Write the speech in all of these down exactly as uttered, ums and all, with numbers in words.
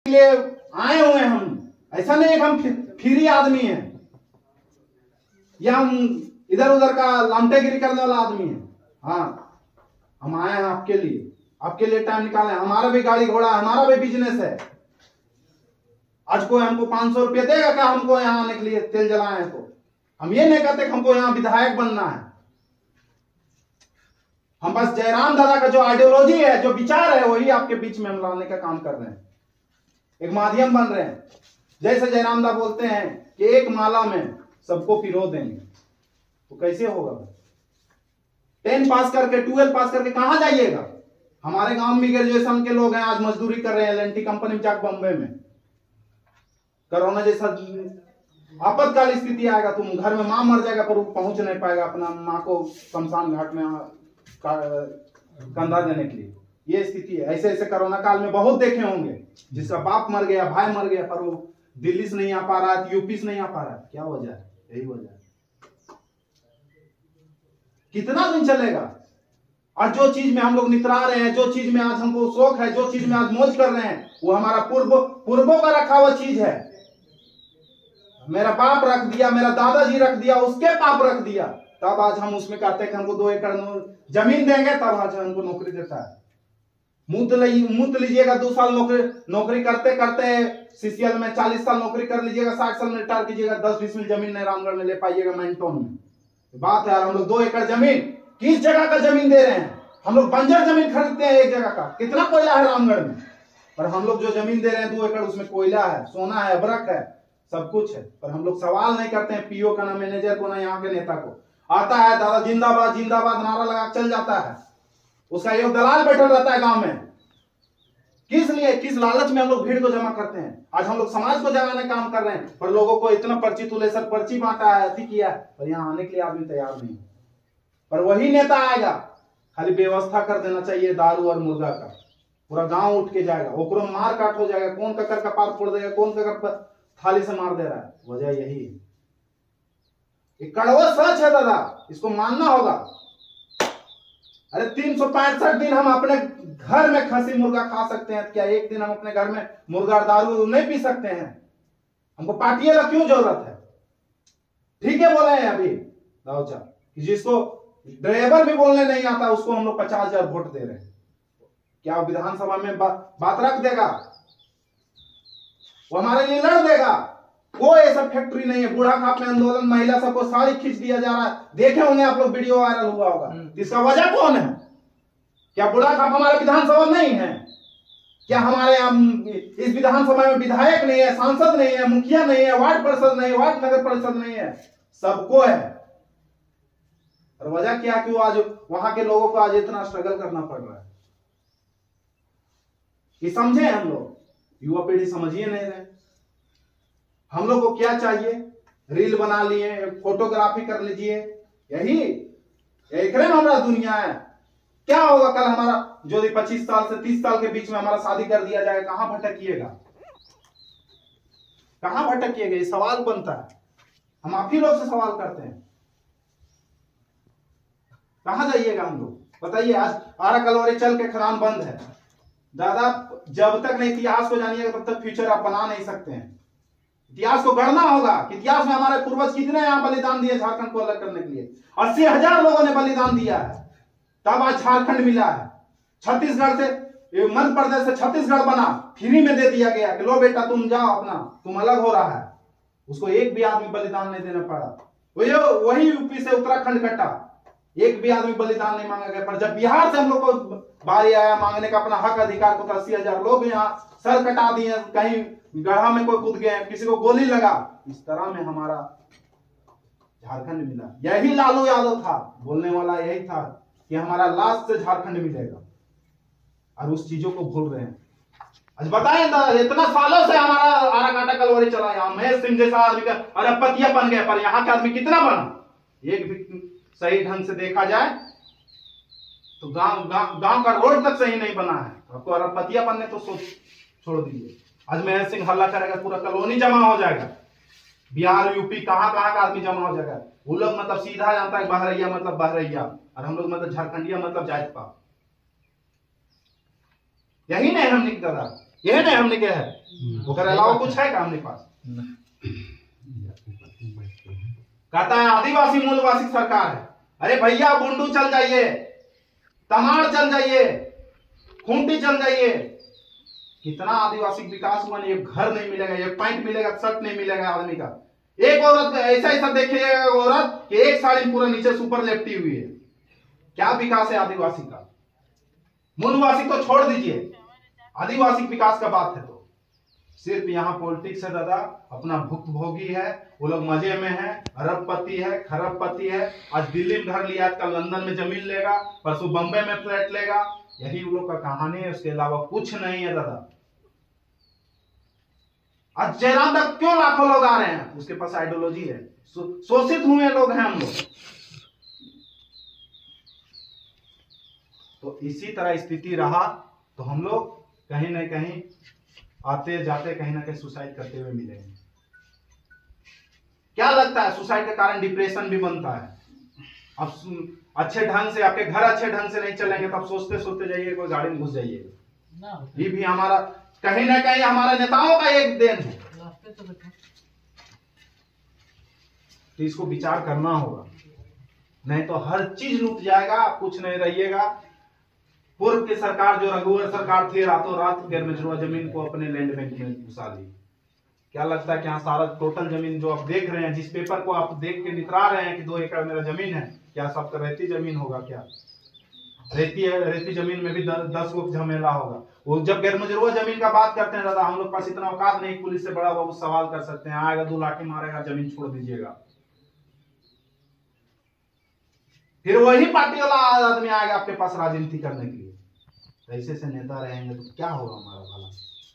लिए आए हुए हैं हम। ऐसा नहीं है कि हम फ्री आदमी हैं या हम इधर उधर का लामटेगिरी करने वाला आदमी है। हाँ, हम आए हैं आपके लिए, आपके लिए टाइम निकाले। हमारा भी गाड़ी घोड़ा, हमारा भी बिजनेस है। आज कोई हमको पांच सौ रुपया देगा क्या हमको यहाँ आने के लिए तेल जलाए हैं? तो हम ये नहीं कहते कि हमको यहाँ विधायक बनना है। हम बस जयराम दादा का जो आइडियोलॉजी है, जो विचार है, वही आपके बीच में हम लाने का काम कर रहे हैं, एक माध्यम बन रहे हैं। जैसे जयराम दादा बोलते हैं कि एक माला में सबको पिरो देंगे, तो कैसे होगा? टेन पास करके, ट्वेल्व पास करके कहां जाइएगा? हमारे गांव में ग्रेजुएशन के लोग हैं, आज मजदूरी कर रहे हैं एल एन टी कंपनी में जाकर बम्बे में। कोरोना जैसा आपातकाल स्थिति आएगा, तुम घर में मां मर जाएगा पर वो पहुंच नहीं पाएगा अपना मां को शमशान घाट में कंधा देने के लिए। ये स्थिति है। ऐसे ऐसे कोरोना काल में बहुत देखे होंगे, जिसका बाप मर गया, भाई मर गया, पर वो दिल्ली से नहीं आ पा रहा है, यूपी से नहीं आ पा रहा है। क्या वजह है? यही वजह है। कितना दिन चलेगा? और जो चीज में हम लोग नितरा रहे हैं, जो चीज में आज हमको शौक है, जो चीज में आज मौज कर रहे हैं, वो हमारा पूर्व पूर्वों का रखा हुआ चीज है। मेरा बाप रख दिया, मेरा दादाजी रख दिया, उसके बाप रख दिया, तब आज हम उसमें कहते हैं कि हमको दो एकड़ जमीन देंगे, तब आज हमको नौकरी देता है। मुंह मुंह लीजिएगा, दो साल नौकरी नौकरी करते करते सीसीएल में चालीस साल नौकरी कर लीजिएगा, साठ साल में रिटायर कीजिएगा, दस बीस मिल जमीन नहीं रामगढ़ में ले पाइएगा, मैंटोन में। बात है यार, हम लोग दो एकड़ जमीन किस जगह का जमीन दे रहे हैं? हम लोग बंजर जमीन खरीदते हैं एक जगह का। कितना कोयला है रामगढ़ में, पर हम लोग जो जमीन दे रहे हैं दो एकड़, उसमें कोयला है, सोना है, अबरक है, सब कुछ है। पर हम लोग सवाल नहीं करते हैं पीओ का, ना मैनेजर को, ना यहाँ के नेता को। आता है दादा जिंदाबाद जिंदाबाद नारा लगा चल जाता है, उसका एक दलाल बैठा रहता है गांव में। किस लिए, किस लालच में हम लोग भीड़ को जमा करते हैं? आज हम लोग समाज को जगाने का काम कर रहे हैं, पर लोगों को इतना पर्ची तुले सर पर्ची बांटा है, अति किया है, पर यहाँ आने के लिए आदमी तैयार नहीं। पर वही नेता आएगा, खाली व्यवस्था कर देना चाहिए दारू और मुर्गा का, पूरा गांव उठ के जाएगा, ओकरो मार काट हो जाएगा, कौन ककर का पार फोड़ देगा, कौन ककर थाली से मार दे रहा है। वजह यही है। एक कड़वा सच है दादा, इसको मानना होगा। अरे तीन सौ पैंसठ दिन हम अपने घर में खसी मुर्गा खा सकते हैं, क्या एक दिन हम अपने घर में मुर्गा दारू नहीं पी सकते हैं? हमको पार्टी का क्यों जरूरत है? ठीक है बोले हैं अभी दाऊचा कि जिसको ड्राइवर भी बोलने नहीं आता, उसको हम लोग पचास हजार वोट दे रहे हैं। क्या विधानसभा में बा, बात रख देगा? वो हमारे लिए लड़ देगा? कोई ऐसा फैक्ट्री नहीं है। बूढ़ा खाप में आंदोलन, महिला सबको साड़ी खींच दिया जा रहा है, देखे होंगे आप लोग, वीडियो वायरल हुआ होगा। इसका वजह कौन है? क्या बूढ़ा खाप हमारे विधानसभा नहीं है? क्या हमारे इस विधानसभा में विधायक नहीं है, सांसद नहीं है, मुखिया नहीं है, वार्ड परिषद नहीं है, वार्ड नगर परिषद नहीं है? सबको है। और वजह क्या कि वो आज वहां के लोगों को आज इतना स्ट्रगल करना पड़ रहा है। ये समझे हम लोग? युवा पीढ़ी समझिए नहीं रहे। हम लोग को क्या चाहिए? रील बना लिए, फोटोग्राफी कर लीजिए, यही एक हमारा दुनिया है। क्या होगा कल हमारा जो पच्चीस साल से तीस साल के बीच में हमारा शादी कर दिया जाए, कहां भटकिएगा? कहां भटकिएगा? ये सवाल बनता है। हम आप ही लोग से सवाल करते हैं, कहां जाइएगा हम लोग? बताइए। आज आरा कलवरी चल के खदान बंद है दादा। जब तक नहीं इतिहास को जानिएगा तब तक फ्यूचर आप बना नहीं सकते हैं। इतिहास को गढ़ना होगा कि इतिहास में हमारे पूर्वज कितने यहाँ बलिदान दिए झारखंड को अलग करने के लिए। अस्सी हजार लोगों ने बलिदान दिया है, तब आज झारखंड मिला है। छत्तीसगढ़ से, मध्य प्रदेश से छत्तीसगढ़ बना, फ्री में दे दिया गया कि लो बेटा तुम जाओ अपना, तुम अलग हो रहा है। उसको एक भी आदमी बलिदान नहीं देना पड़ा। वही यूपी से उत्तराखंड कटा, एक भी आदमी बलिदान नहीं मांगा गया। पर जब बिहार से हम लोग को बारी आया मांगने का अपना हक अधिकार को, तो अस्सी हजार लोग यहाँ सर कटा दिए, कहीं गढ़ा में कोई कूद गए, किसी को गोली लगा। इस तरह में हमारा झारखंड मिला। यही लालू यादव था, बोलने वाला यही था कि हमारा लास्ट से झारखंड मिलेगा, और उस चीजों को भूल रहे हैं। आज बताएं ना, इतना सालों से हमारा आरा काटा कलवरी चला, यहाँ महेश सिंह जैसा आदमी का अरबपतिया बन गया, पर यहाँ का आदमी कितना बना? एक भी सही ढंग से देखा जाए तो गांव गांव गांव का रोड तक सही नहीं बना है। आपको अरबपतिया बनने तो सोच छोड़ दीजिए। आज महेश सिंह हल्ला करेगा, पूरा कॉलोनी जमा हो जाएगा, बिहार यूपी कहां कहां का आदमी जमा हो जाएगा। वो लोग मतलब सीधा जानता है बहरैया मतलब बहरैया, और हम लोग मतलब झारखंडिया मतलब जायत पात। यही नहीं हम निक दादा, यह नहीं हमने क्या है ओकर अलावा कुछ है का हमने पास? कहता है आदिवासी मूलवासी सरकार है। अरे भैया बुंडू चल जाइए, तमाड़ चल जाइए, खूंटी चल जाइए, कितना आदिवासी विकास हुआ नहीं। एक घर नहीं मिलेगा, एक पैंट मिलेगा, शर्ट नहीं मिलेगा आदमी का। एक औरत ऐसा ऐसा देखिए औरत कि एक साड़ी पूरा नीचे सुपर लेपटी हुई है। क्या विकास है आदिवासी का? मूलवासी तो छोड़ दीजिए, आदिवासी विकास का बात है तो सिर्फ यहाँ पॉलिटिक्स है दादा, अपना भुक्तभोगी है, वो लोग मजे में है, अरबपति है, खरबपति है। आज दिल्ली में घर लिया, कल लंदन में जमीन लेगा, परसों बंबई में फ्लैट लेगा। यही वो लोग का कहानी है, उसके अलावा कुछ नहीं है दादा। आज जयराम तक क्यों लाखों लोग आ रहे हैं? उसके पास आइडियोलॉजी है, शोषित हुए लोग हैं हम लोग। तो इसी तरह स्थिति रहा तो हम लोग कहीं ना कहीं आते जाते कहीं ना कहीं सुसाइड करते हुए मिलेंगे। क्या लगता है सुसाइड के कारण डिप्रेशन भी बनता है? अब अच्छे ढंग से आपके घर अच्छे ढंग से नहीं चलेंगे तब सोचते सोचते जाइए कोई गाड़ी में घुस जाइएगा। ये भी हमारा कहीं ना कहीं हमारे नेताओं का एक देन है। तो इसको विचार करना होगा, नहीं तो हर चीज लूट जाएगा, कुछ नहीं रहिएगा। पूर्व की सरकार जो रघुवर सरकार थी, रातों रात गैरमजरूआ जमीन को अपने लैंड बैंक में घुसा ली। क्या लगता है कि यहाँ सारा टोटल जमीन जो आप देख रहे हैं, जिस पेपर को आप देख के नितरा रहे हैं कि दो एकड़ मेरा जमीन है, क्या सबका रहती जमीन होगा? क्या रहती है? रहती जमीन में भी दस गो झमेला होगा। वो जब गैरमजरूआ जमीन का बात करते हैं दादा, हम लोग पास इतना औकात नहीं, पुलिस से बड़ा बाबू सवाल कर सकते हैं, आएगा दो लाठी मारेगा, जमीन छोड़ दीजिएगा। फिर वही पार्टी वाला आदमी आएगा आपके पास राजनीति करने के लिए। ऐसे से नेता रहेंगे तो क्या होगा हमारा भला?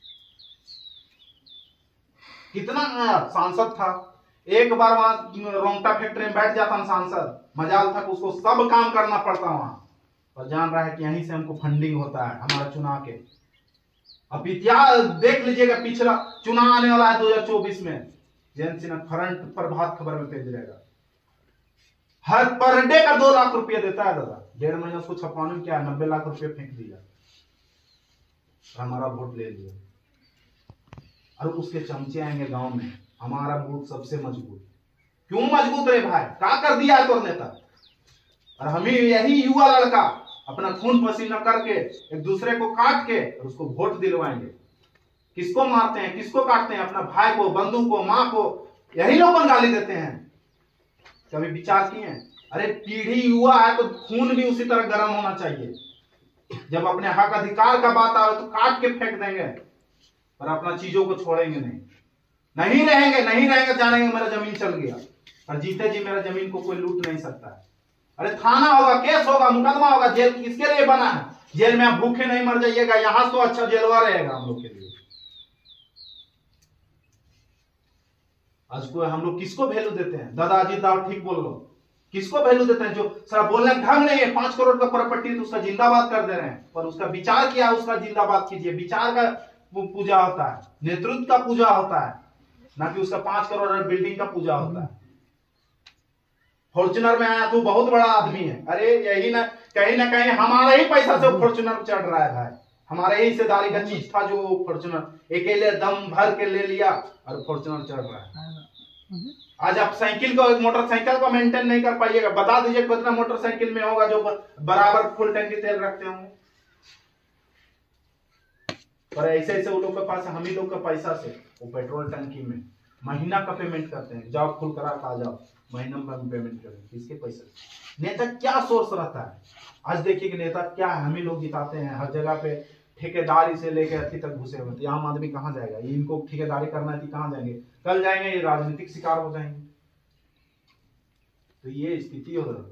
कितना सांसद था, एक बार वहां रोंगटा फैक्ट्री में बैठ जाता सांसद, मजाल था कि उसको सब काम करना पड़ता वहां, और जान रहा है कि यहीं से हमको फंडिंग होता है हमारा चुनाव के। अब इतिहास देख लीजिएगा, पिछला चुनाव आने वाला है दो हजार चौबीस में, जयंत सिन्हा फ्रंट पर भात खबर में भेज रहेगा। हर पर डे का दो लाख रुपया देता है दादा, डेढ़ महीना उसको छपाने में क्या नब्बे लाख रुपया फेंक दिया, हमारा वोट ले लिया। और उसके चमचे आएंगे गांव में, हमारा बूथ सबसे मजबूत। क्यों मजबूत रे भाई? क्या कर दिया है तोर नेता? और हमें यही युवा लड़का अपना खून पसीना करके एक दूसरे को काट के और उसको वोट दिलवाएंगे। किसको मारते हैं, किसको काटते हैं? अपना भाई को, बंधु को, माँ को, यही लोग गाली देते हैं। कभी विचार किए? अरे पीढ़ी युवा है तो खून भी उसी तरह गर्म होना चाहिए। जब अपने हक अधिकार का बात आए तो काट के फेंक देंगे, पर अपना चीजों को छोड़ेंगे नहीं। नहीं रहेंगे, नहीं रहेंगे, जानेंगे मेरा जमीन चल गया, और जीते जी मेरा जमीन को कोई लूट नहीं सकता है। अरे थाना होगा, केस होगा, मुकदमा होगा, जेल किसके लिए बना है? जेल में आप भूखे नहीं मर जाइएगा, यहां तो अच्छा जेलवा रहेगा हम लोग के लिए। आज को हम लोग किसको वैल्यू देते हैं? दादाजी दाव ठीक बोल लो, किसको वैल्यू देते हैं? जो सारा बोलने का ढंग नहीं है, पांच करोड़ का प्रॉपर्टी तो उसका जिंदाबाद कर दे रहे हैं, पर उसका विचार किया, उसका जिंदाबाद कीजिए। विचार का पूजा होता है, नेतृत्व का पूजा होता है, ना कि उसका पांच करोड़ बिल्डिंग का पूजा होता है। फॉर्च्यूनर में आया तो बहुत बड़ा आदमी है, अरे यही ना कहीं ना कहीं हमारा ही पैसा से फॉर्च्यूनर चढ़ रहा है भाई, हमारे ही हिस्सेदारी का चीज था जो फॉर्च्यूनर अकेले दम भर के ले लिया और फॉर्च्यूनर चढ़ रहा है। आज आप साइकिल को, मोटरसाइकिल को मेंटेन नहीं कर पाइएगा, बता दीजिए कितना मोटरसाइकिल में होगा जो बराबर फुल टैंकी तेल रखते होंगे। पर ऐसे ऐसे वो लोग के पास, हम ही लोग का पैसा से वो पेट्रोल टंकी में महीना का पेमेंट करते हैं। जाओ फुल करा खा जाओ, महीना में पेमेंट करें, किसके पैसे? नेता क्या सोर्स रहता है? आज देखिए कि नेता क्या है, हम ही लोग जिताते हैं हर जगह पे, ठेकेदारी से लेकर अति तक घुसे हुए। तो आम आदमी कहाँ जाएगा? ये इनको ठेकेदारी करना है, कहाँ जाएंगे? कल जाएंगे ये राजनीतिक शिकार हो जाएंगे। तो ये स्थिति हो रही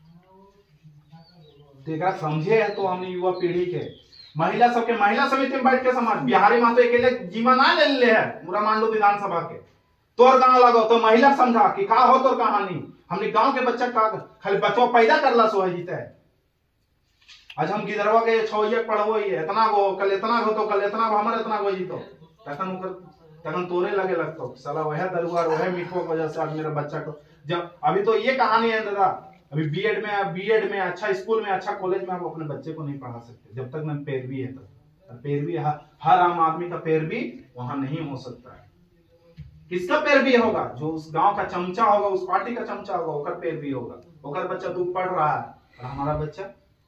है, तो समझे है तो हमने युवा पीढ़ी के महिला सबके महिला समिति में बैठ के समाज बिहारी मातो अकेले जीवा ना ले ले है पूरा मांडू विधानसभा के तोर गांव लगो तो महिला समझा कि का हो तोर कहानी। हमने गांव के बच्चा का खाली बच्चों पैदा करला सो है जीते है। आज हम गिदरवा के छौया पढ़ो ही है, इतना गो कल इतना गो तो कल इतना गो हमारे इतना गो जीतो, तखन उकर तखन तोरे लगे लगतो साला वह दरुआर वह मीठो की वजह से आज मेरा बच्चा को। जब अभी तो ये कहानी है दादा, अभी बीएड में बीएड में अच्छा स्कूल में अच्छा कॉलेज में आप अपने बच्चे को नहीं पढ़ा सकते जब तक न पैरवी है तब। पैर भी हर आम आदमी का पैर भी वहां नहीं हो सकता है। किसका पैर भी होगा? जो उस गांव का चमचा होगा, उस पार्टी का चमचा होगा, ओकर पैर भी होगा। ओकर बच्चा दूध पढ़ रहा है और हमारा बच्चा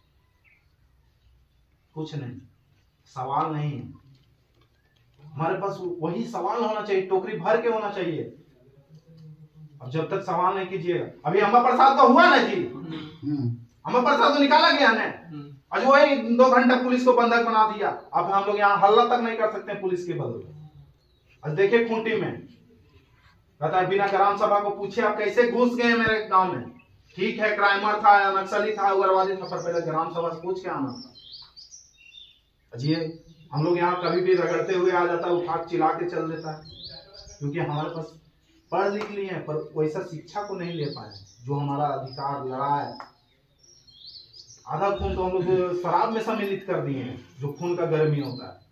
कुछ नहीं, सवाल नहीं है। हमारे पास वही सवाल होना चाहिए, टोकरी भर के होना चाहिए। अब जब तक सवाल नहीं कीजिएगा, अभी अम्बा प्रसाद तो हुआ ना जी, अम्बा प्रसाद तो निकाला गया ना, आज वही दो घंटा पुलिस को बंधक बना दिया। अब हम लोग यहाँ हल्ला तक नहीं कर सकते पुलिस के बदले। आज देखिए खूंटी में कहता है बिना ग्राम सभा को पूछे आप कैसे घुस गए मेरे गांव में। ठीक है, क्राइमर था, नक्सली था, उग्रवादी था, पर पहले ग्राम सभा से पूछ के आना था। जी हम लोग यहाँ कभी भी रगड़ते हुए आ जाता है, उठा चिल्ला के चल देता है, क्योंकि हमारे पास पढ़ लिख लिए हैं पर वैसा शिक्षा को नहीं ले पाए जो हमारा अधिकार लड़ा है। आधा खून तो हम लोग शराब में सम्मिलित कर दिए हैं, जो खून का गर्मी होता है।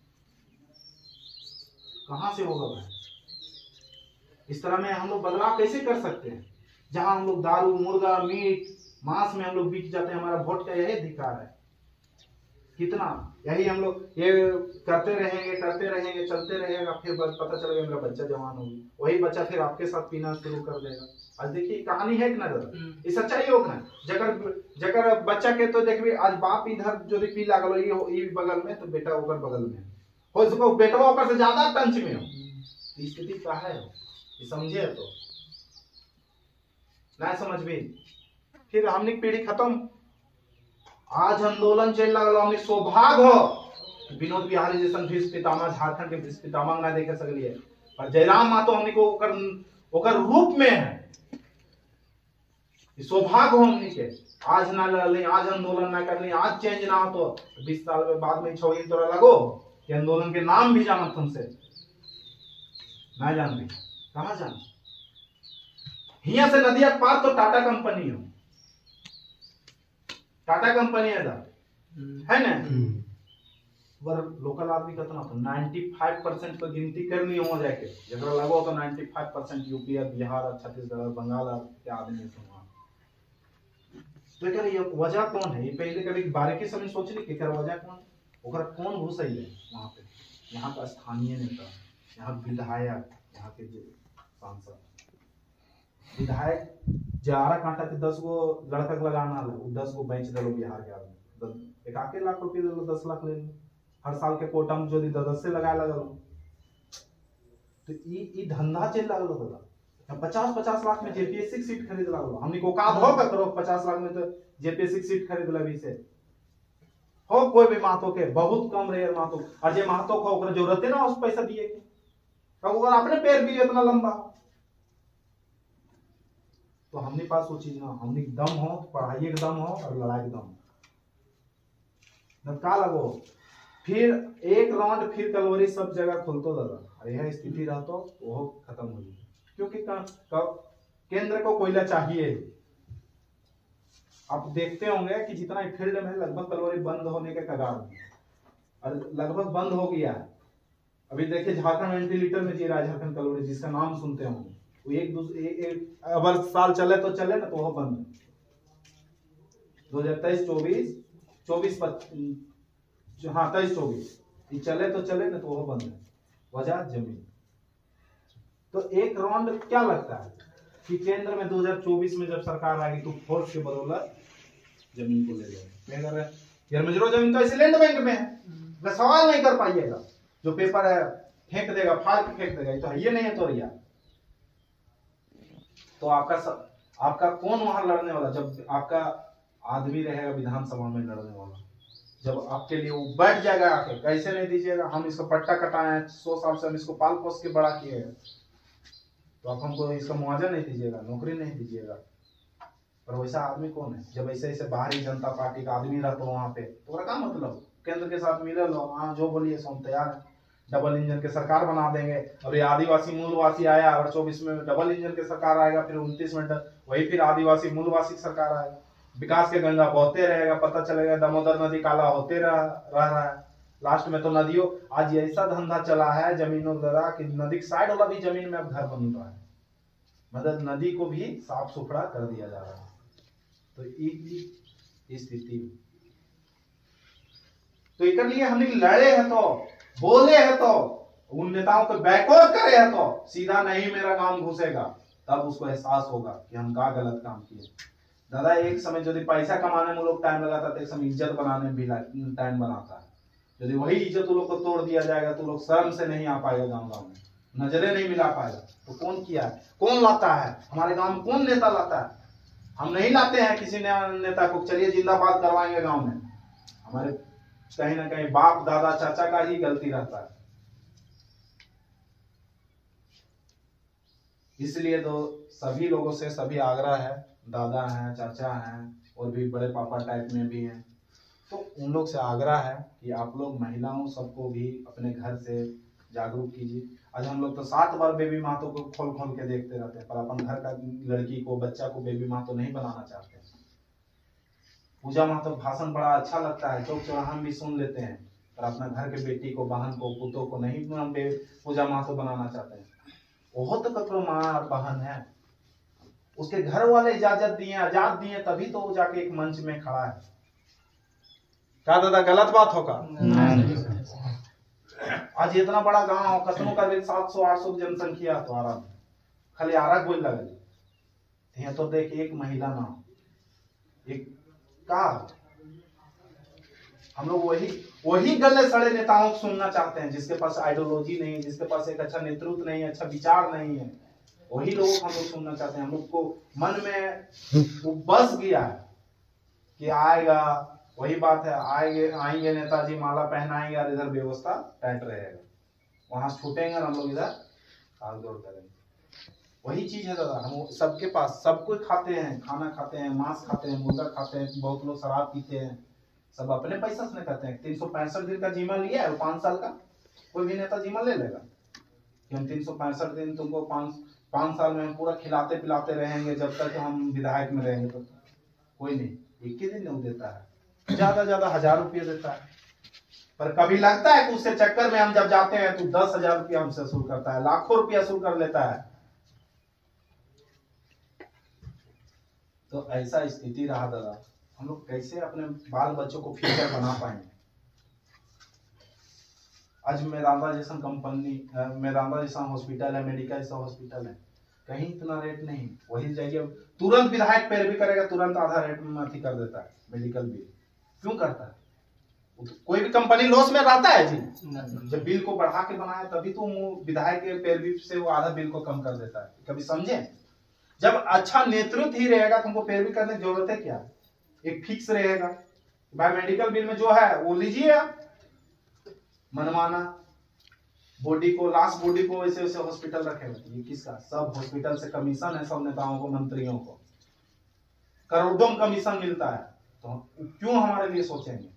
कहां से होगा भाई? इस तरह में हम लोग बदलाव कैसे कर सकते हैं? जहां हम लोग दारू, मुर्गा, मीट, मांस में हम लोग बिक जाते हैं। हमारा वोट का यही अधिकार है। कितना यही हम लोग ये करते रहेंगे करते रहेंगे चलते रहेगा, फिर पता चलेगा मेरा बच्चा जवान होगी, वही बच्चा फिर आपके साथ पीना शुरू कर देगा। आज देखिए कहानी है कि ना दादा, ये सच्चाई होगा ना। जगर जगर बच्चा के तो देखिए आज बाप इधर जो भी पी लागल ये ये बगल में, तो बेटा ओकर बगल में हो सको, बेटा ओकर से ज्यादा टंच में हो। स्थिति क्या है ये समझे तो ना समझ भी, फिर हमने पीढ़ी खत्म। आज आंदोलन चल रहा, हमने सौभाग्य हो विनोद बिहारी जैसा भीष्म पितामह, झारखंड के भीष्म पितामह ना देखे सकलिए, पर जयराम मातो हमने को ओकर ओकर रूप में है। सौभाग्य हो हमने के आज ना लड़ली, आज आंदोलन ना करली, आज चेंज ना हो तो बीस साल में बाद में छो इन तोरा लगो कि आंदोलन के नाम भी जाना तुमसे ना जान भी कहा जान। हिया से नदिया पार तो टाटा कंपनी हो, टाटा कंपनी है है ना। वर लोकल आदमी कितना तो पचानवे परसेंट तो गिनती करनी हो जाके, जगह लगो तो पचानवे परसेंट यूपी, बिहार, छत्तीसगढ़, बंगाल के आदमी है वहां। तो क्या ये वजह कौन है? ये पहले कभी बारीकी से सोच ली कि वजह कौन, ओकरा कौन घुसई है वहां पे? यहाँ का स्थानीय नेता, यहाँ विधायक, यहाँ के सांसद, विधायक ग्यारह कांटा के दस गो लड़का लगाना है, दस गो बेच दलो बिहार के आदमी, एक आके लाख रुपये दलो, दस लाख ले लो हर साल के कोटा में, जो दस से लगाए लगल तो ई धंधा चल रहा है। पचास पचास लाख में जेपीएससी सीट खरीद लगल, हमने को काद हो करो पचास लाख में तो जेपीएससी सीट खरीद लगी से हो। कोई भी महतो के बहुत कम रहे महतो, और जे महतो को ओकरा जरूरत है ना उस पैसा दिए के, तब अपने पैर भी इतना लंबा। तो हमने पास वो चीज ना, हमने दम हो, पढ़ाई के दम हो और लड़ाई के दम का लगो, फिर एक राउंड फिर कलोरी सब जगह खुलतो दादा, और यह स्थिति रहतो वो खत्म हो जाए। क्योंकि केंद्र को कोयला चाहिए। आप देखते होंगे कि जितना फील्ड में लगभग कलोरी बंद होने के कगार में, और लगभग बंद हो गया है। अभी देखिए झारखंड वेंटिलेटर में जी रहा है झारखंड कलोरी, जिसका नाम सुनते होंगे, वो एक दूसरे एक अगर साल चले तो चले ना, तो वो बंद दो हजार तेईस चौबीस चौबीस हाँ तेईस चौबीस ये चले तो चले ना, तो वो बंद है। वजह जमीन। तो एक राउंड क्या लगता है कि केंद्र में दो हजार चौबीस में जब सरकार आएगी तो फोर्स के बदौलत जमीन को ले जाएगा। यार जमीन तो ऐसे लैंड बैंक में है, सवाल नहीं कर पाइएगा, जो पेपर है फेंक देगा, फाड़ के फेंक देगा, तो ये नहीं है तो यार। तो आपका सब, आपका कौन वहां लड़ने वाला? जब आपका आदमी रहेगा विधानसभा में लड़ने वाला, जब आपके लिए वो बैठ जाएगा आके, कैसे नहीं दीजिएगा, हम इसका पट्टा कटाए हैं, सौ साल से हम इसको पाल पोस के बड़ा किए हैं, तो आप हमको इसका मुआवजा नहीं दीजिएगा, नौकरी नहीं दीजिएगा। पर वैसा आदमी कौन है? जब ऐसे ऐसे बाहरी जनता पार्टी का आदमी रहता हो वहां पे, तो क्या मतलब? केंद्र के साथ मिले लो, हाँ जो बोलिए सो हम तैयार है, डबल इंजन के सरकार बना देंगे। अभी आदिवासी मूलवासी आया और चौबीस में डबल इंजन के सरकार आएगा, फिर उनतीस में वही फिर आदिवासी मूलवासी सरकार आएगा, विकास के गंगा बहते रहेगा, पता चलेगा दामोदर नदी काला होते रह रहा है, लास्ट में तो नदियों, आज ऐसा धंधा चला है जमीनों द्वारा कि नदी के साइड वाला भी जमीन में अब घर बन रहा है, मतलब नदी को भी साफ सुथरा कर दिया जा रहा है। तो इस स्थिति तो एक लिए हमने लड़े हैं तो बोले हैं तो उन नेताओं को बैकआउट करे हैं तो सीधा नहीं मेरा गांव घुसेगा, तब उसको एहसास होगा कि हम क्या गलत काम किए। दादा एक समय यदि पैसा कमाने में लोग टाइम लगाता था, एक समय इज्जत बनाने में भी टाइम बनाता है। यदि वही इज्जत लोग को तोड़ दिया जाएगा तो लोग शर्म से नहीं आ पाएगा, गाँव गाँव में नजरें नहीं मिला पाएगा। तो कौन किया है, कौन लाता है हमारे गांव में, कौन नेता लाता है? हम नहीं लाते हैं किसी ने नेता को, चलिए जिंदाबाद करवाएंगे गांव में। हमारे कहीं ना कहीं बाप दादा चाचा का ही गलती रहता है। इसलिए तो सभी लोगों से सभी आग्रह है, दादा हैं, चाचा हैं और भी बड़े पापा टाइप में भी हैं, तो उन लोग से आग्रह है कि आप लोग महिलाओं सबको भी अपने घर से जागरूक कीजिए। आज हम लोग तो सात बार बेबी माँ तो को खोल खोल के देखते रहते हैं, पर अपन घर का लड़की को बच्चा को बेबी माँ तो नहीं बनाना चाहते। पूजा माँ तो भाषण बड़ा अच्छा लगता है, चौक चौराहा हम भी सुन लेते हैं, पर अपना घर के बेटी को, बहन को, पुतों को नहीं हम पूजा माँ तो बनाना चाहते हैं। वो तो ककरो माँ और बहन है, उसके घर वाले इजाजत दिए, आजाद दिए, तभी तो वो जाके एक मंच में खड़ा है। क्या दादा गलत बात होगा? आज इतना बड़ा गांव कतनों का सात सौ आठ सौ जनसंख्या तो आराम खाली आरक बोल लगे यहाँ तो देख एक महिला ना एक का हम लोग वही वही गले सड़े नेताओं को सुनना चाहते हैं, जिसके पास आइडियोलॉजी नहीं है, जिसके पास एक अच्छा नेतृत्व नहीं है, अच्छा विचार नहीं है, वही लोग हम लोग सुनना चाहते हैं। हम लोग को मन में वो बस गया है कि आएगा, वही बात है, आएंगे आएंगे नेताजी माला पहनाएंगे और इधर व्यवस्था टाइट रहेगा, वहां छूटेंगे और हम लोग इधर भाग दौड़ करेंगे। वही चीज है दादा, हम सबके पास सब कोई खाते हैं, खाना खाते हैं, मांस खाते हैं, मुर्गा खाते हैं, बहुत लोग शराब पीते हैं, सब अपने पैसा से करते हैं। तीन सौ पैंसठ दिन का जीवन लिया है, पांच साल का कोई भी नेता जीवन ले लेगा कि हम तीन सौ पैंसठ दिन तुमको पांच पांच साल में हम पूरा खिलाते पिलाते रहेंगे, जब तक हम विधायक में रहेंगे तो कोई नहीं, एक ही दिन नहीं देता है, ज्यादा ज्यादा हजार रुपये देता है। पर कभी लगता है कि उसके चक्कर में हम जब जाते हैं तो दस हजार रुपया हमसे वसूल करता है, लाखों रुपया वसूल कर लेता है। तो ऐसा स्थिति रहा दादा, हम लोग कैसे अपने बाल बच्चों को फ्यूचर बना पाएंगे? आज मेदांता जैसा कंपनी, मेदांता जैसा हॉस्पिटल है, मेडिकल जैसा हॉस्पिटल है, कहीं इतना रेट नहीं, वही जाइए तुरंत विधायक पैरवी करेगा, तुरंत आधा रेट में अथी कर देता है मेडिकल बिल। क्यों करता है? कोई भी कंपनी लॉस में रहता है जी, जब बिल को बढ़ा के बनाया तभी तो विधायक के पैरवी से वो आधा बिल को कम कर देता है। कभी समझे? जब अच्छा नेतृत्व ही रहेगा तुमको पैरवी करने की जरूरत है क्या? एक फिक्स रहेगा भाई मेडिकल बिल में जो है वो लीजिए आप, मनमाना बॉडी को, लास्ट बॉडी को वैसे वैसे हॉस्पिटल रखेगा। ये किसका? सब हॉस्पिटल से कमीशन है, सब नेताओं को, मंत्रियों को करोड़ों कमीशन मिलता है, तो क्यों हमारे लिए सोचेंगे?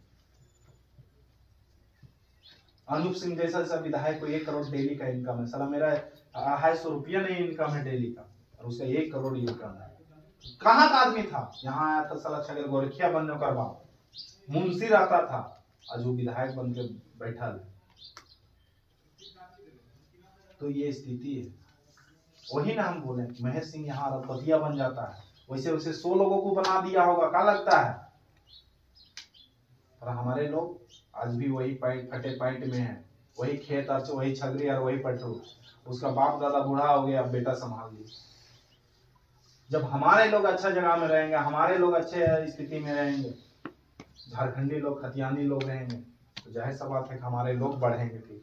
अनूप सिंह जैसा जैसा विधायक को एक करोड़ डेली का इनकम है, साला मेरा अढ़ाई सौ रुपया नहीं इनकम है डेली का, और उसका एक करोड़ इनकम है। कहाँ का आदमी था? यहाँ आया था साला छगल गोरखिया बनने का बाप, मुंशी रहता था, आज वो विधायक बन के बैठा है। तो ये स्थिति है। वही ना हम बोले महेश सिंह यहाँ रपतिया बन जाता है, वैसे वैसे सौ लोगों को बना दिया होगा, क्या लगता है? पर हमारे लोग आज भी वही पैंट फटे पैंट में है, वही खेत और वही छगरी और वही पेट्रोल। उसका बाप दादा बूढ़ा हो गया, अब बेटा संभाल ली। जब हमारे लोग अच्छा जगह में रहेंगे, हमारे लोग अच्छे स्थिति में रहेंगे, झारखंडी लोग, खतियानी लोग रहेंगे, तो जाहिर सा बात है कि हमारे लोग बढ़ेंगे। फिर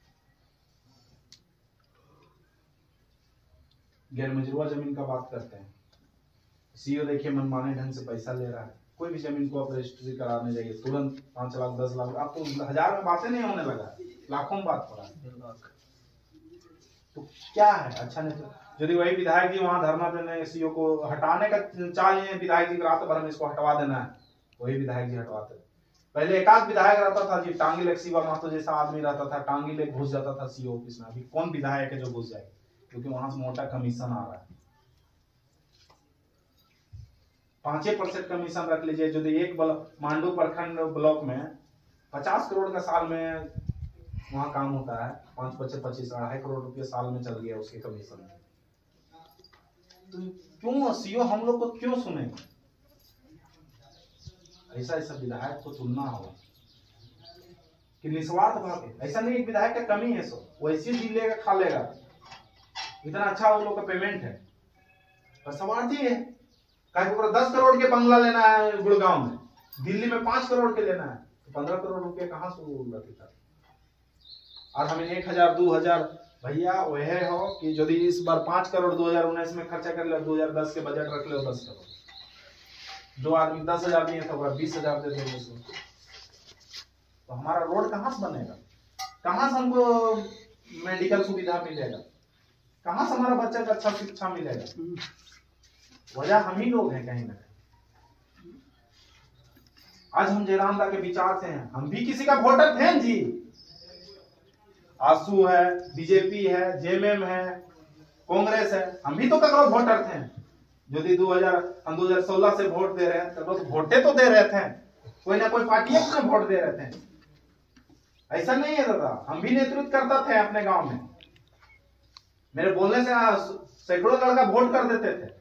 गैर मजरूआ जमीन का बात करते हैं, सीओ देखिए मनमाने ढंग से पैसा ले रहा है, कोई भी जमीन को आप रजिस्ट्री कराने जाइए तुरंत पांच लाख दस लाख, आप तो हजार में बातें नहीं होने लगा, लाखों में बात हो रहा है। तो क्या है? अच्छा नहीं तो यदि वही विधायक जी वहां धरना देने, सीओ को हटाने का चाह लिए विधायक जी रात भर में इसको हटवा देना है, वही विधायक जी हटवाते। पहले एक आध विधायक रहता था जी, टांगी लेक शिवा महतो जैसा आदमी रहता था, टांगी लेक घुस जाता था सीओ ऑफिस में। अभी कौन विधायक है जो घुस जाए? क्योंकि वहां से मोटा कमीशन आ रहा है, पांचे परसेंट कमीशन रख लीजिए। यदि एक मांडू प्रखंड ब्लॉक में पचास करोड़ का साल में वहां काम होता है, पांच पच्चीस पच्चीस अढ़ाई करोड़ रुपये साल में चल गया उसके कमीशन में। तो क्यों सीओ हम लोग को क्यों सुनेंगे? ऐसा ऐसा विधायक को चुनना होगा। कि निस्वार्थ भाव के, ऐसा नहीं विधायक का कमी है, सो वैसे जी लेगा खा लेगा, इतना अच्छा वो लोग का पेमेंट है, पर स्वार्थी है। कहीं दस करोड़ के बंगला लेना है गुड़गांव में, दिल्ली में पांच करोड़ के लेना है, तो पंद्रह करोड़ रुपए कहाँ से वो। आज हमें एक हजार दो हजार भैया वह हो कि यदि इस बार पांच करोड़ दो हजार उन्नीस में खर्चा कर ले, दो हजार दस के बजट रख ले दस करोड़, जो आदमी दस हजार दिए था वह बीस हजार दे देंगे उसको, तो हमारा रोड कहाँ से बनेगा, कहाँ से हमको मेडिकल सुविधा मिलेगा, कहाँ से हमारा बच्चा को अच्छा शिक्षा मिलेगा। वजह हम ही लोग हैं कहीं ना कहीं। आज हम जयराम दा के विचार से हैं, हम भी किसी का वोटर थे जी, आसू है, बीजेपी है, जेएमएम है, कांग्रेस है, हम भी तो ककरो वोटर थे। यदि दो हजार हम दो हजार सोलह से वोट दे रहे हैं तो लोग वोटे तो दे रहे थे, कोई ना कोई पार्टी अपने वोट दे रहे थे। ऐसा नहीं है दादा, हम भी नेतृत्व करता थे अपने गांव में, मेरे बोलने से सैकड़ों लड़का वोट कर देते थे।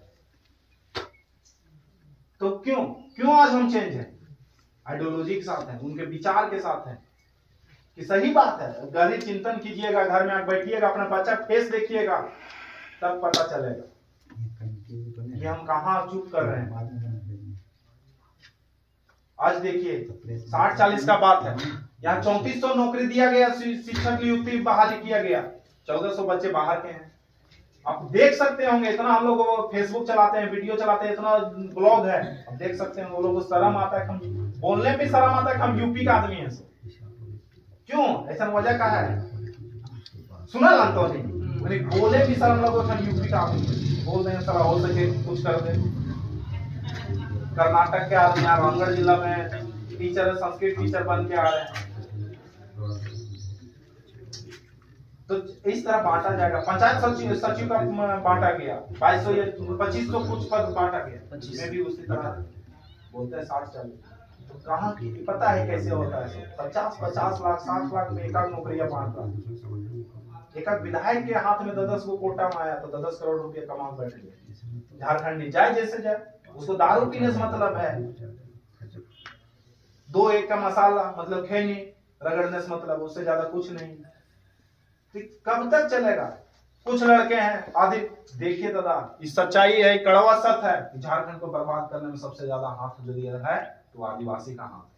तो क्यों क्यों आज हम चेंज है, आइडियोलॉजी के साथ है, उनके विचार के साथ है कि सही बात है। गहरी चिंतन कीजिएगा, घर में आकर बैठिएगा, अपना बच्चा फेस देखिएगा, तब पता चलेगा कि हम कहाँ चूक कर रहे हैं। आज देखिए साठ चालीस का बात है, यहाँ चौंतीस सौ नौकरी दिया गया, शिक्षक नियुक्ति बहाली किया गया, चौदह सौ बच्चे बाहर के हैं। आप देख सकते होंगे, इतना हम लोग फेसबुक चलाते हैं, वीडियो चलाते हैं, इतना ब्लॉग है, आप देख सकते हैं वो लोग को शर्म आता है, हम बोलने में शर्म आता है कि हम यूपी का आदमी है। क्यों ऐसा वजह का है, सुना लगता नहीं, बोले भी शर्म लगो हम यूपी का आदमी, बोल दें सर हो सके कुछ कर दे। कर्नाटक के आदमी यहाँ रामगढ़ जिला में टीचर, संस्कृत टीचर बन के आ रहे हैं। तो इस तरह बांटा जाएगा, पंचायत सचिव सचिव का बांटा गया, बाईस सौ या पच्चीस सौ कुछ पद बांटा गया, मैं भी उसी तरह बोलते हैं साठ चालीस। तो कहाँ की पता है कैसे होता है, पचास पचास लाख साठ लाख में एक नौकरियां बांट रहा, एक विधायक के हाथ में दस को कोटा में आया तो दस करोड़ रुपया कमा बैठ गया। झारखंड जाए जैसे जाए, उसको दारू पीने से मतलब है, दो एक का मसाला मतलब खैनी रगड़ने से मतलब, उससे ज्यादा कुछ नहीं। कब तक चलेगा? कुछ लड़के हैं आदि, देखिए दादा इस सच्चाई है, कड़वा सत्य है, झारखंड को बर्बाद करने में सबसे ज्यादा हाथ जो दिया है तो आदिवासी का हाथ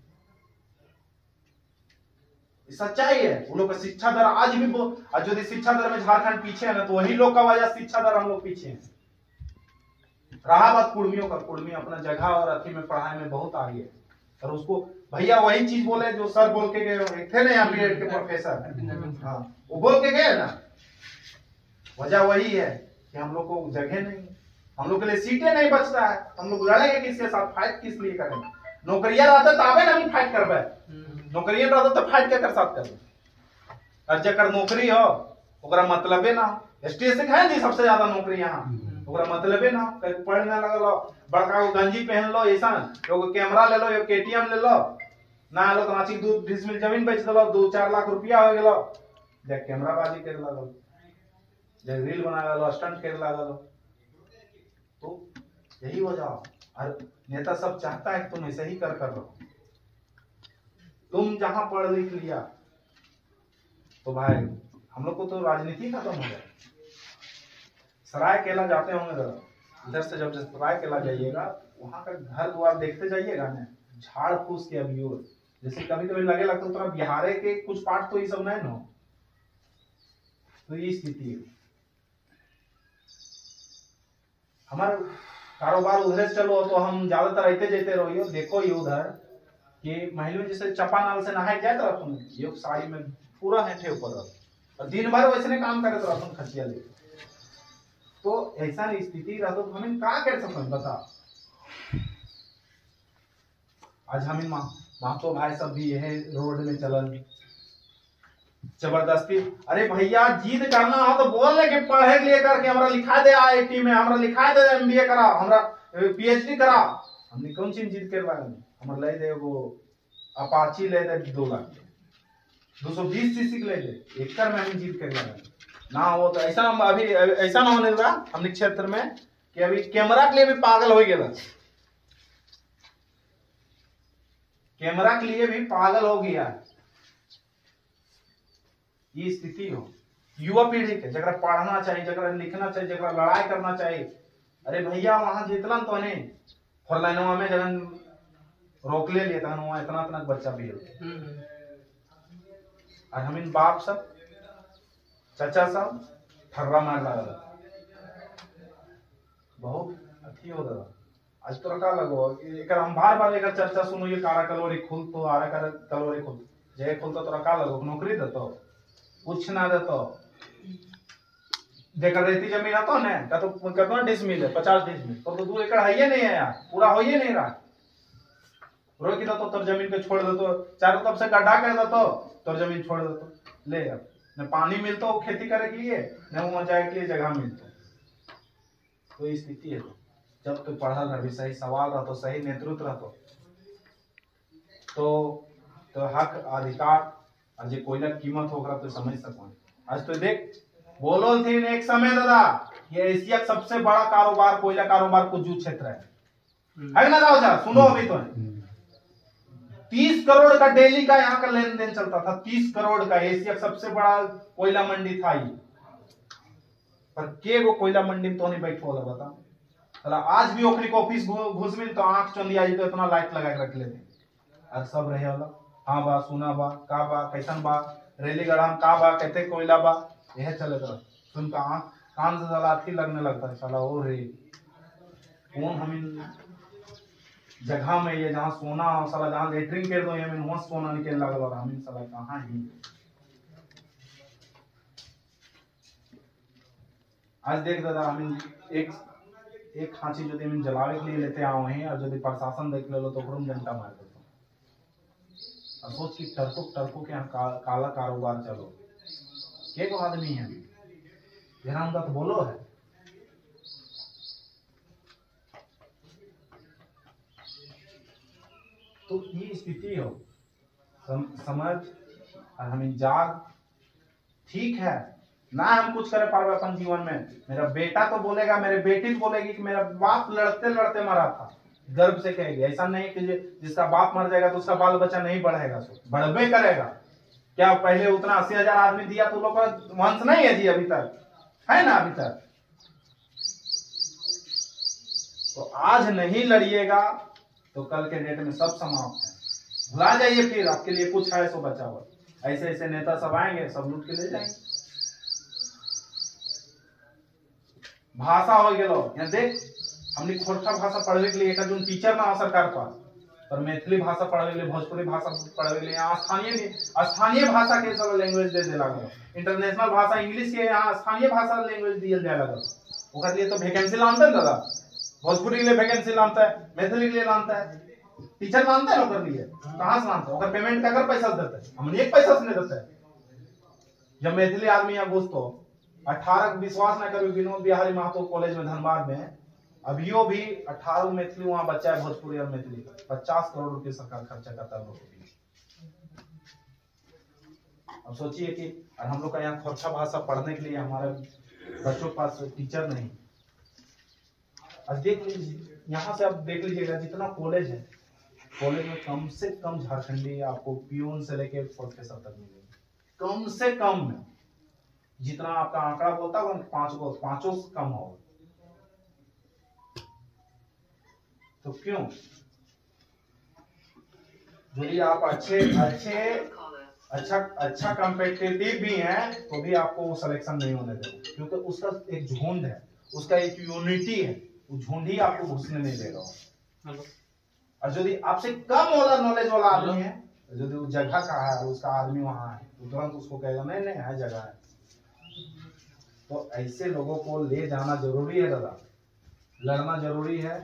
है। सच्चाई है, उन लोग का शिक्षा दर आज भी, आज यदि शिक्षा दर में झारखंड पीछे है ना, तो वही लोग का वजह शिक्षा दर हम लोग पीछे हैं। रहा बात कुर्मियों का, कुर्मी अपना जगह और अथी में पढ़ाई में बहुत आगे है, और उसको भैया वही चीज बोले जो सर बोल के गए थे ना, यहाँ बीएड के प्रोफेसर, हाँ वो बोल के गए ना, वजह वही है कि हम लोग को जगह नहीं, हम लोग के लिए सीटें नहीं बचता है, हम लोग लड़ेंगे किसके साथ, फाइट किस लिए करेंगे? नौकरियां रहता तो आवे ना भी फाइट करबे, नौकरियां रहता तो फाइट क्या कर साथ करबे, और जकर नौकरी हो ओकरा मतलबे ना, एसटीएस है जी सबसे ज्यादा नौकरी यहाँ, ओकरा मतलबे ना, कहीं पढ़ने लगल बड़का को गंजी पहन लो, ऐसा एगो कैमरा ले लो, एगो केटीएम ले लो ना, लो रांची दो डिसमिल जमीन बेच दलो, दो चार लाख रुपया हो गेलो, जे कैमरा बाजी करे लागल, जे रील बना लो, स्टंट करे लागल। तो यही वजह, और नेता सब चाहता है कि तुम ऐसे ही कर कर रहो। तुम जहां पढ़ लिख लिया तो भाई हम लोग को तो राजनीति खत्म हो गया। सराय केला जाते होंगे, इधर से जब सराय केला जाइएगा वहां का घर द्वार देखते जाइएगा ना, झाड़ फूस के अभी और जैसे कभी कभी लगे लगता थोड़ा बिहार के कुछ पार्ट तो ये सब नहीं ना, तो ये स्थिति है। हमारा कारोबार उधर से चलो तो हम ज्यादातर रहते जाते रहियो, देखो ये उधर कि महिला जैसे चपानाल से नहाए जाए तरफ ये साड़ी में पूरा हेठे ऊपर और दिन भर वैसे काम करे तरफ खचिया लेके, तो ऐसा स्थिति रहा तो हमें क्या कर सकते बता। आज हमें महतो भाई सब भी यह रोड में चलन जबरदस्ती, अरे भैया जीत करना हो तो बोल ले कि पढ़े के लिए करके हमरा लिखा दे आईआईटी में, हमरा लिखा दे एमबीए करा, हमरा पीएचडी करा, हमने कौन चीज जीत कर रहा है, हमरा ले दे वो अपाची ले दे दो लाख दो सौ बीस सीसी ले दे एक में हम जीत कर रहा है ना। हो तो ऐसा हम अभी ऐसा ना होने लगा हमने क्षेत्र में कि अभी कैमरा के लिए भी पागल हो गया, कैमरा के लिए भी पागल हो गया। ये स्थिति हो युवा पीढ़ी के, जरा पढ़ना चाहिए, जरा लिखना चाहिए, जरा लड़ाई करना चाहिए। अरे भैया वहां जितना तो नहीं फोर लाइनवा में जगन रोक ले लिए तहन वहां इतना इतना बच्चा भी है। और हम इन बाप सब चाचा सब ठर्रा मार लगा बहुत अथी हो दादा। आज तो का लगो एक हम बार बार एक चर्चा सुनो, ये कारा कलोरी खुल तो आरा कर कलोरी खुल जे खुल तो तोरा का लगो नौकरी देतो कुछ ना देतो। जेकर रेती जमीन आतो ने का तो कितना डिसमिल है पचास डिसमिल तो, तो दो एकड़ है ये नहीं है यार, पूरा हो ये नहीं रहा। रोक दो तो तोर जमीन के छोड़ देतो, चारों तरफ से गड्ढा कर देतो, तोर जमीन छोड़ देतो। ले यार न पानी मिलतो खेती करे के लिए, न वहां जाए के लिए जगह मिलतो। तो स्थिति है जब तो पढ़ल रही, सही सवाल रहतो, सही नेतृत्व रहतो तो तो हक अधिकार और जे कोयला कीमत होगा तो समझ सको। आज तो देख बोलो थी एक समय दादा ये एशिया का सबसे बड़ा कारोबार कोयला कारोबार कुछ क्षेत्र है, है ना राजा? सुनो अभी तो तीस करोड़ का डेली का यहाँ का लेन देन चलता था, तीस करोड़ का। एशिया का सबसे बड़ा कोयला मंडी था ये, पर के वो कोयला मंडी में तो नहीं बैठो वाला बता। चला आज भी ओखरी को ऑफिस घुस मिल तो आंख चंदिया जी तो इतना लाइट लगा के रख लेते और सब रहे वाला हाँ बा सुना बा का बा कैसन बा रेलीगढ़ हम का बा कहते कोयला बा यह चले था सुन का आंख कान से जला अथी लगने लगता है साला ओ रे कौन हम इन जगह में ये जहाँ सोना साला जहाँ लेटरिन कर दो ये में वहां सोना निकल लगा और हम इन साला कहाँ ही। आज देख दादा हम एक एक खांची जो हम जलावे के लिए लेते आओ हैं और यदि प्रशासन देख ले लो तो ओकरो में घंटा मार देते और सोच की टरकुक टरकुक के यहाँ का, काला कारोबार चलो के को आदमी है जरा तो बोलो है। तो ये स्थिति हो सम, समझ और हम जाग ठीक है ना हम कुछ करे पावे अपन जीवन में। मेरा बेटा तो बोलेगा, मेरे बेटी तो बोलेगी कि मेरा बाप लड़ते लड़ते मरा था, गर्व से कहेगी। ऐसा नहीं कि जिसका बाप मर जाएगा तो उसका बाल बच्चा नहीं बढ़ेगा, सो बढ़बे करेगा। क्या पहले उतना अस्सी हजार आदमी दिया तो लोग वंश नहीं है जी अभी तक, है ना अभी तक। तो आज नहीं लड़िएगा तो कल के डेट में सब समाप्त है। भुला जाइए फिर आपके लिए कुछ है सो बचा हुआ। ऐसे ऐसे नेता सब आएंगे सब लूट के ले जाएंगे। भाषा हो गया यहाँ देख हमने खोरठा भाषा पढ़ने के लिए एक जो टीचर ना हो सरकार पास, पर मैथिली भाषा पढ़ने के लिए भोजपुरी भाषा पढ़ने के लिए यहाँ स्थानीय स्थानीय भाषा के सब लैंग्वेज दे दे लगा। इंटरनेशनल भाषा इंग्लिश के यहाँ स्थानीय भाषा लैंग्वेज दिया जाए लगा। ओकर लिए तो वैकेंसी लानता है दादा, भोजपुरी के लिए वैकेंसी लानता है, मैथिली के लिए लानता है, टीचर लानता है ओकर लिए कहाँ से लानता है? ओकर पेमेंट का अगर पैसा देता है हम एक पैसा से नहीं देता है। जब मैथिली आदमी यहाँ घुस तो अठारह विश्वास न करो विनोद बिहारी महतो कॉलेज में धनबाद में अभियो भी अठारह मैथिली वहां बच्चा है भोजपुरी और मैथिली का पचास करोड़ रुपए सरकार खर्चा करता है। अब सोचिए कि और हम लोग का यहाँ खोरछा भाषा पढ़ने के लिए हमारे बच्चों के पास टीचर नहीं। अब देख लीजिए यहाँ से आप देख लीजिएगा जितना कॉलेज है, कॉलेज में कम से कम झारखंडी आपको पियून से लेके प्रोफेसर तक मिलेंगे, कम से कम में। जितना आपका आंकड़ा बोलता है पांच को पांचों से कम होगा। तो क्यों यदि आप अच्छे अच्छे अच्छा अच्छा कॉम्पिटिटिव भी हैं तो भी आपको वो सिलेक्शन नहीं होने देगा, क्योंकि उसका एक झुंड है, उसका एक यूनिटी है, वो झुंड ही आपको घुसने नहीं देगा। और यदि आपसे कम वाला नॉलेज वाला आदमी है, यदि वो जगह का है उसका आदमी वहां है तो तुरंत उसको कहेगा नहीं नहीं है जगह है। तो ऐसे लोगों को ले जाना जरूरी है दादा, लड़ना जरूरी है।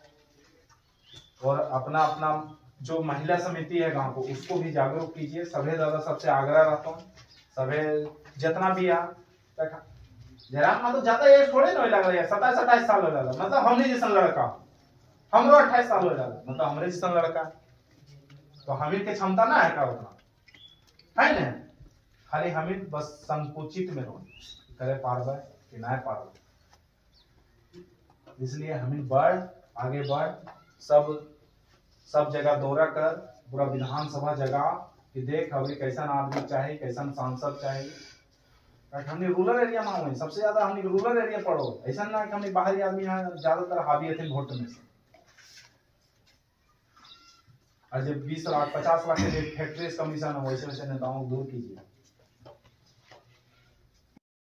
और अपना अपना जो महिला समिति है गांव को उसको भी जागरूक कीजिए। सभे दादा सबसे आग्रह रहता हूँ, सभे जितना भी आ जरा मतलब ज्यादा ये थोड़े ना लग रहा है, सत्ताईस अट्ठाईस साल हो जाता मतलब हमने जैसा लड़का हमरो अट्ठाईस साल हो जाता मतलब हमरे जैसा लड़का तो हमीर के क्षमता ना है का उतना है ना, खाली हमीर बस संकुचित में रहो करे पारवा कि ना पारवा। इसलिए हमीर बढ़ आगे बढ़ सब सब जगह दौरा कर पूरा विधानसभा जगह कि देख अभी कैसा आदमी चाहे, कैसा सांसद चाहे। हमने रूरल एरिया में हुए सबसे ज्यादा, हमने रूरल एरिया पढ़ो, ऐसा ना कि हमने बाहरी आदमी यहाँ ज्यादातर हावी थे वोट में से। और जब बीस लाख पचास लाख के फैक्ट्रीज कमीशन है, वैसे वैसे नेताओं को दूर कीजिए।